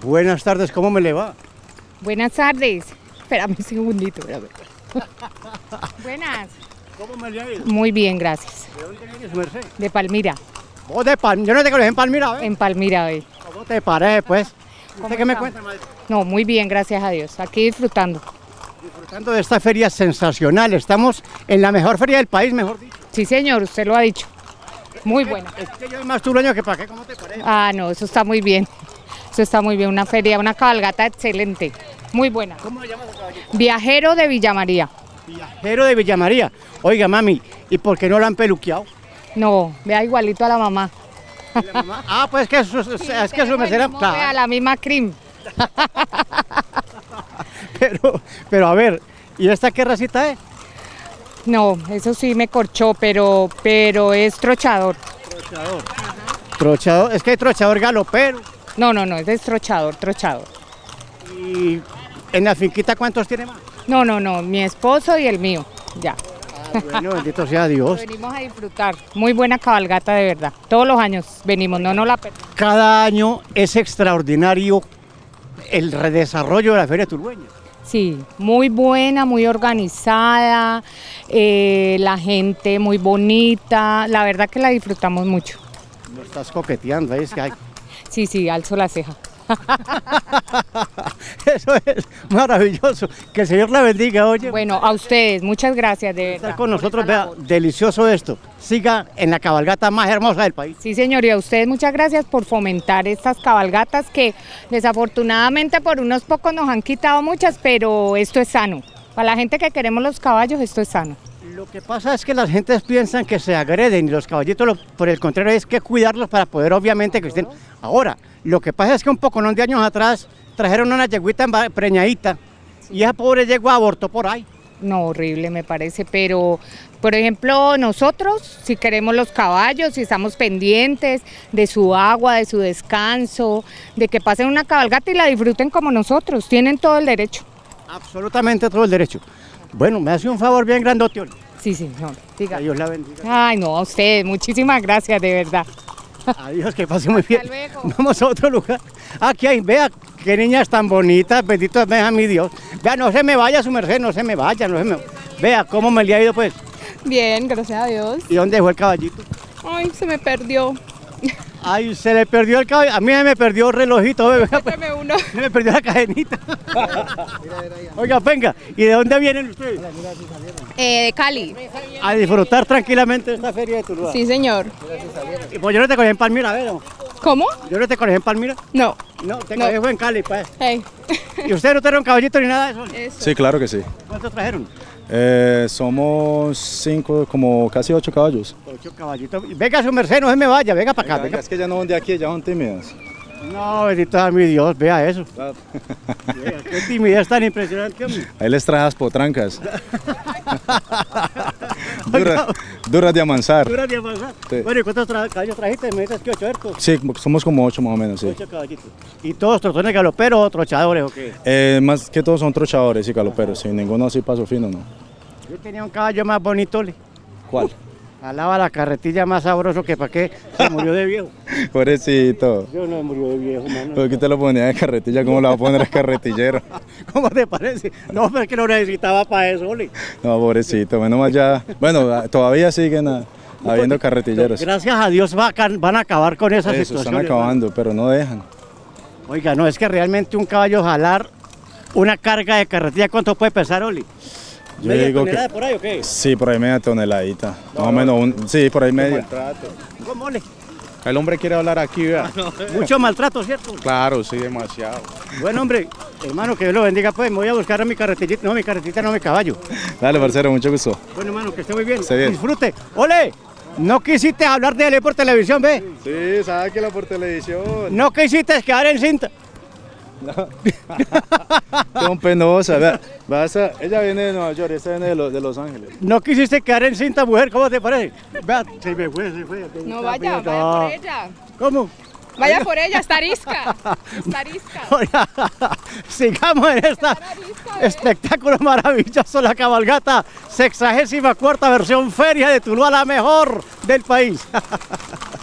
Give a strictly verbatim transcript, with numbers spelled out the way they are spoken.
Buenas tardes, ¿cómo me le va? Buenas tardes. Espérame un segundito. Espérame. Buenas. ¿Cómo me le ha ido? Muy bien, gracias. ¿De dónde viene su merced? De Palmira. ¿Vos de Palmira? Yo no te conocí en Palmira, ¿eh? En Palmira hoy. ¿Cómo te parece, pues? ¿Usted qué me está? cuenta, madre? No, muy bien, gracias a Dios. Aquí disfrutando. Disfrutando de esta feria sensacional. Estamos en la mejor feria del país, mejor dicho. Sí, señor, usted lo ha dicho. Muy buena. Es que yo soy más tureño que para qué, ¿cómo te parece? Ah, no, eso está muy bien. Eso está muy bien. Una feria, una cabalgata excelente. Muy buena. ¿Cómo se llama ese caballito? Viajero de Villa María. Viajero de Villa María. Oiga, mami, ¿y por qué no lo han peluqueado? No, vea igualito a la mamá. ¿Y la mamá? Ah, pues que su, es, es que su merced era... Vea Claro. la misma cream. Pero, pero a ver, ¿y esta qué racita es? No, eso sí me corchó, pero, pero es trochador. Trochador. Trochador, es que hay trochador galopero. No, no, no, es destrochador, trochador. ¿Y en la finquita cuántos tiene más? No, no, no, mi esposo y el mío, ya. Ah, bueno, bendito sea Dios. Venimos a disfrutar, muy buena cabalgata de verdad. Todos los años venimos, no nos la perdemos. Cada año es extraordinario el redesarrollo de la Feria Tulueña. Sí, muy buena, muy organizada, eh, la gente muy bonita, la verdad que la disfrutamos mucho. No estás coqueteando, es que hay... Sí, sí, alzo la ceja. Eso es maravilloso. Que el Señor la bendiga, oye. Bueno, a ustedes, muchas gracias, de Estar verdad. con por nosotros, esta vea, labor. delicioso esto. Siga en la cabalgata más hermosa del país. Sí, señor, y a ustedes muchas gracias por fomentar estas cabalgatas que desafortunadamente por unos pocos nos han quitado muchas, pero esto es sano. Para la gente que queremos los caballos, esto es sano. Lo que pasa es que las gentes piensan que se agreden y los caballitos, lo- por el contrario, es que cuidarlos para poder, obviamente, que estén. Ahora, lo que pasa es que un poco, de años atrás, trajeron una yeguita emba- preñadita y esa pobre yegua abortó por ahí. No, horrible me parece, pero por ejemplo nosotros si queremos los caballos, si estamos pendientes de su agua, de su descanso, de que pasen una cabalgata y la disfruten como nosotros, tienen todo el derecho. Absolutamente todo el derecho. Bueno, me hace un favor bien grandote, Oli. Sí, señor, Que diga. Dios la bendiga. Ay, no, a ustedes, muchísimas gracias, de verdad. Adiós, que pase muy bien. Hasta luego. Vamos a otro lugar. Aquí hay, vea, qué niñas tan bonitas, bendito sea mi Dios. Vea, no se me vaya su merced, no se me vaya, no se me... Vea, cómo me le ha ido, pues. Bien, gracias a Dios. ¿Y dónde dejó el caballito? Ay, se me perdió. Ay, se le perdió el caballito. A mí se me perdió el relojito, bebé. Dame uno. Se me perdió la cadenita. Oiga, venga, ¿y de dónde vienen ustedes? Eh, de Cali. A disfrutar tranquilamente de esta feria de Tuluá. Sí, señor. Y pues yo no te conocí en Palmira, a ver, no. ¿Cómo? Yo no te conocí en Palmira. No. No, te No. conocí fue en Cali, pues. Hey. ¿Y ustedes no trajeron caballito ni nada de eso? Eso. Sí, claro que sí. ¿Cuántos trajeron? Eh, somos cinco, como casi ocho caballos. Ocho caballitos. Venga, su merced, no se me vaya, venga para acá, venga. Es que ya no son de aquí, ya son tímidas. No, bendito sea mi Dios, vea eso. Vea, qué timidez tan impresionante, hombre. Ahí les traje las potrancas. Dura- duras de amansar. Dura de avanzar. Sí. Bueno, ¿y cuántos tra- caballos trajiste? Me dices que ocho, ¿cierto? Sí, somos como ocho más o menos, sí. Ocho caballitos. ¿Y todos trotones galoperos o trochadores o qué? Eh, más que todos son trochadores y galoperos, sí, ninguno así paso fino, ¿no? Yo tenía un caballo más bonito, le. ¿Cuál? Jalaba la carretilla más sabroso que para qué. Se murió de viejo. Pobrecito. Yo no murió de viejo, mano. ¿Por qué te lo ponía de carretilla? ¿Cómo lo va a poner el carretillero? ¿Cómo te parece? No, pero es que lo necesitaba para eso, ole. No, pobrecito, menos mal ya. Bueno, todavía siguen a- habiendo carretilleros. Gracias a Dios va a ca- van a acabar con esa Eso, situación. están acabando, pero no dejan. Oiga, no, es que realmente un caballo jalar una carga de carretilla, ¿cuánto puede pesar, Oli? Yo ¿Media digo tonelada que por ahí o qué? sí, por ahí media toneladita. Más o menos, un, sí, por ahí media. ¿Cómo, Oli? El hombre quiere hablar aquí, vea. Mucho maltrato, ¿cierto? Claro, sí, demasiado. Bueno, hombre, hermano, que Dios lo bendiga, pues me voy a buscar a mi carretillita, no, mi carretita, no, mi caballo. Dale, parcero, mucho gusto. Bueno, hermano, que esté muy bien. Esté bien. Disfrute. ¡Ole! No quisiste hablar de él por televisión, ve. Sí, sáquela por televisión. No quisiste quedar en cinta. Son penosas, vea. Vas a- ella viene de Nueva York, esta viene de, Los- de Los Ángeles. No quisiste quedar en cinta, mujer, ¿cómo te parece? Vea, se me fue, se fue. No vaya, No. vaya por ella. ¿Cómo? Vaya por ella, está arisca. Está arisca. Oiga, sigamos en esta arisca, ¿eh? espectáculo maravilloso, la cabalgata, sexagésima cuarta versión Feria de Tuluá, la mejor del país.